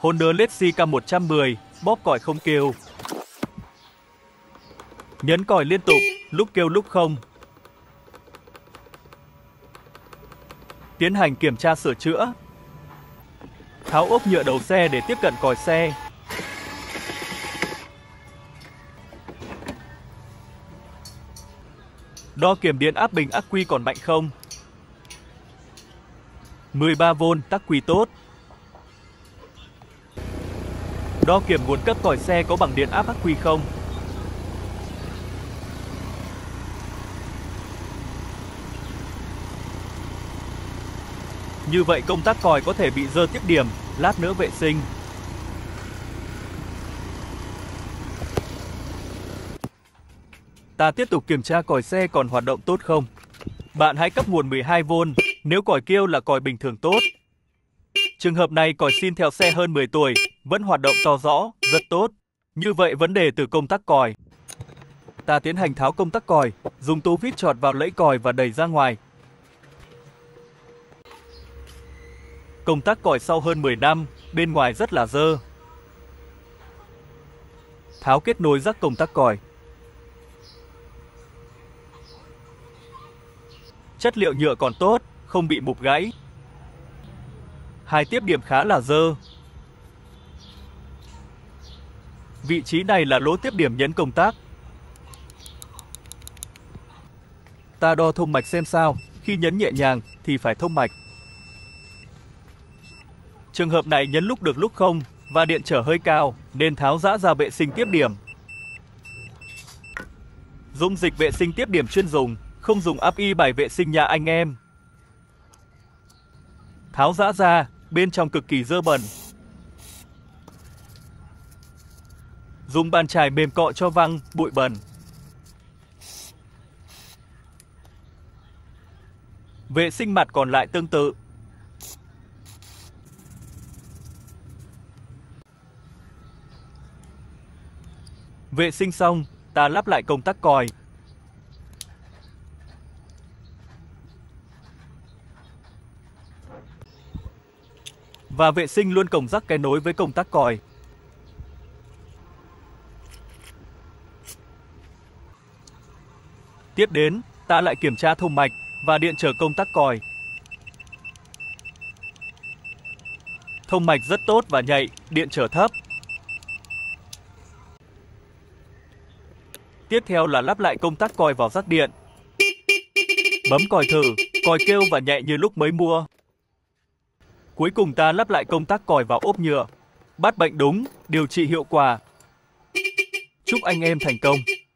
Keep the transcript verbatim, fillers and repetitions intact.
Honda Lexi K một trăm mười, bóp còi không kêu. Nhấn còi liên tục, lúc kêu lúc không. Tiến hành kiểm tra sửa chữa. Tháo ốp nhựa đầu xe để tiếp cận còi xe. Đo kiểm điện áp bình ắc quy còn mạnh không. mười ba vôn, tắc quy tốt. Đo kiểm nguồn cấp còi xe có bằng điện áp ắc quy không. Như vậy công tắc còi có thể bị dơ tiếp điểm, lát nữa vệ sinh. Ta tiếp tục kiểm tra còi xe còn hoạt động tốt không. Bạn hãy cấp nguồn mười hai vôn, nếu còi kêu là còi bình thường tốt. Trường hợp này còi xin theo xe hơn mười tuổi, vẫn hoạt động to rõ, rất tốt. Như vậy vấn đề từ công tắc còi. Ta tiến hành tháo công tắc còi, dùng tô vít chọt vào lẫy còi và đẩy ra ngoài. Công tắc còi sau hơn mười năm, bên ngoài rất là dơ. Tháo kết nối rắc công tắc còi. Chất liệu nhựa còn tốt, không bị mục gãy. Hai tiếp điểm khá là dơ. Vị trí này là lỗ tiếp điểm nhấn công tắc. Ta đo thông mạch xem sao, khi nhấn nhẹ nhàng thì phải thông mạch. Trường hợp này nhấn lúc được lúc không và điện trở hơi cao nên tháo giã ra vệ sinh tiếp điểm. Dung dịch vệ sinh tiếp điểm chuyên dùng, không dùng áp y bài vệ sinh nhà anh em. Tháo giã ra, bên trong cực kỳ dơ bẩn. Dùng bàn chải mềm cọ cho văng, bụi bẩn. Vệ sinh mặt còn lại tương tự. Vệ sinh xong, ta lắp lại công tắc còi. Và vệ sinh luôn cổng rắc cái nối với công tắc còi. Tiếp đến, ta lại kiểm tra thông mạch và điện trở công tắc còi. Thông mạch rất tốt và nhạy, điện trở thấp. Tiếp theo là lắp lại công tắc còi vào rắc điện. Bấm còi thử, còi kêu và nhẹ như lúc mới mua. Cuối cùng ta lắp lại công tắc còi vào ốp nhựa. Bắt bệnh đúng, điều trị hiệu quả. Chúc anh em thành công.